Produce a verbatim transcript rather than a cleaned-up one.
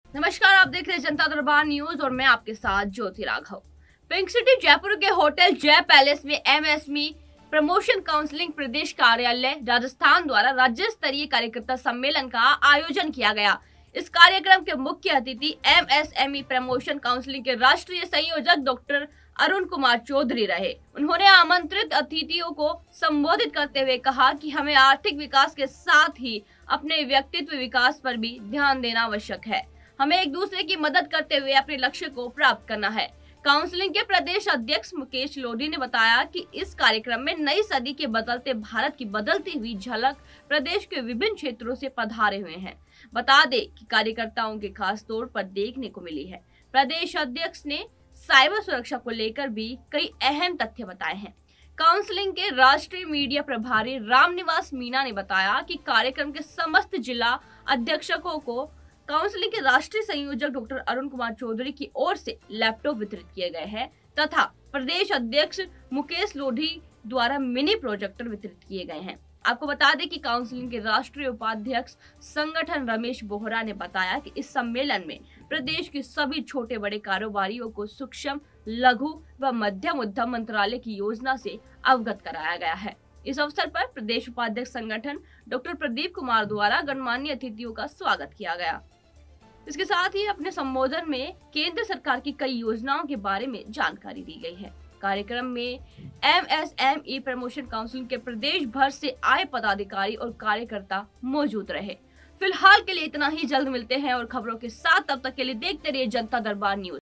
नमस्कार, आप देख रहे हैं जनता दरबार न्यूज और मैं आपके साथ ज्योति राघव। पिंक सिटी जयपुर के होटल जय पैलेस में एमएसएमई प्रमोशन काउंसिलिंग प्रदेश कार्यालय राजस्थान द्वारा राज्य स्तरीय कार्यकर्ता सम्मेलन का आयोजन किया गया। इस कार्यक्रम के मुख्य अतिथि एमएसएमई प्रमोशन काउंसिलिंग के राष्ट्रीय संयोजक डॉक्टर अरुण कुमार चौधरी रहे। उन्होंने आमंत्रित अतिथियों को संबोधित करते हुए कहा कि हमें आर्थिक विकास के साथ ही अपने व्यक्तित्व विकास पर भी ध्यान देना आवश्यक है। हमें एक दूसरे की मदद करते हुए अपने लक्ष्य को प्राप्त करना है। काउंसिलिंग के प्रदेश अध्यक्ष मुकेश लोधी ने बताया कि इस कार्यक्रम में नई सदी के बदलते भारत की बदलती हुई झलक प्रदेश के विभिन्न क्षेत्रों से पधारे हुए हैं। बता दें कि कार्यकर्ताओं के खास तौर पर देखने को मिली है। प्रदेश अध्यक्ष ने साइबर सुरक्षा को लेकर भी कई अहम तथ्य बताए हैं। काउंसिलिंग के राष्ट्रीय मीडिया प्रभारी रामनिवास मीना ने बताया कि कार्यक्रम के समस्त जिला अध्यक्षकों को काउंसिलिंग के राष्ट्रीय संयोजक डॉक्टर अरुण कुमार चौधरी की ओर से लैपटॉप वितरित किए गए हैं तथा प्रदेश अध्यक्ष मुकेश लोधी द्वारा मिनी प्रोजेक्टर वितरित किए गए हैं। आपको बता दें कि काउंसिलिंग के राष्ट्रीय उपाध्यक्ष संगठन रमेश बोहरा ने बताया कि इस सम्मेलन में प्रदेश के सभी छोटे बड़े कारोबारियों को सूक्ष्म, लघु व मध्यम उद्यम मंत्रालय की योजना से अवगत कराया गया है। इस अवसर पर प्रदेश उपाध्यक्ष संगठन डॉक्टर प्रदीप कुमार द्वारा गणमान्य अतिथियों का स्वागत किया गया। इसके साथ ही अपने संबोधन में केंद्र सरकार की कई योजनाओं के बारे में जानकारी दी गई है। कार्यक्रम में एमएसएमई प्रमोशन काउंसिल के प्रदेश भर से आए पदाधिकारी और कार्यकर्ता मौजूद रहे। फिलहाल के लिए इतना ही। जल्द मिलते हैं और खबरों के साथ, तब तक के लिए देखते रहिए जनता दरबार न्यूज।